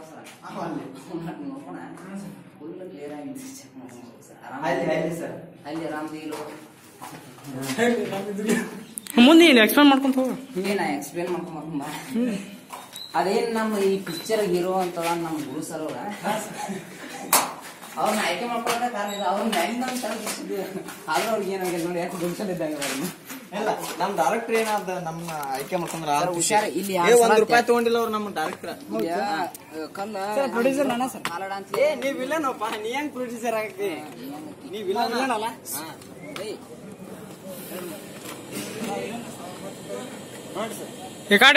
ನೋಡೋಣ full clear ಆಗಿ check ಮಾಡ್ಕೊಂಡು ಸರ್ ಸರ್ ಅಲ್ಲಿ ಆರಾಮದಿಲ್ಲ ಮುಂದೆ ಏನು ಎಕ್ಸ್ಪ್ಲೇನ್ ಮಾಡ್ಕೊಂತ ಹೋಗ ಏನ ಎಕ್ಸ್ಪ್ಲೇನ್ ಮಾಡ್ಕೊಂಡ್ ಅದೇನ್ ನಮ್ಮ ಈ ಪಿಕ್ಚರ್ ಹೀರೋ ಅಂತ ನಮ್ಮ ಗುರು ಸರ್ ಅವ್ರನ್ನ ಆಯ್ಕೆ ಮಾಡ್ಕೊಂಡ ಕಾರಣ ಇದೆ ಅವ್ರನ್ನ ಹೆಂಗ್ ನಮ್ ತರ ಆದ್ರೂ ಅವ್ರಿಗೆ ಏನಾಗಿದೆ ನೋಡಿ ಯಾಕೆ ಗುಂಸಲಿದ್ದಂಗೆ ಅವ್ರನ್ನ ಇಲ್ಲ ನಮ್ ಡೈರೆಕ್ಟರ್ ಏನಾದ ನಮ್ಮ ಆಯ್ಕೆ ಮಾಡ್ಕೊಂಡ್ರ ಹುಷಾರ ಇಲ್ಲಿ ₹1 ತಗೊಂಡಿಲ್ಲ ಅವ್ರು ನಮ್ಮ ಡೈರೆಕ್ಟರ್ ಕಲ್ಲ ಪ್ರೊಡ್ಯೂಸರ್ ನಾನ ಸರ್ ಕಾಲಡ ಅಂತ ನೀವ್ ವಿಲನಪ್ಪ ನೀ ಹೆಂಗ್ ಪ್ರೊಡ್ಯೂಸರ್ ಆಗಕ್ಕೆ ನೀವ್ ವಿಲನ್ ಅಲ್ಲ ಏಯ್ ಈ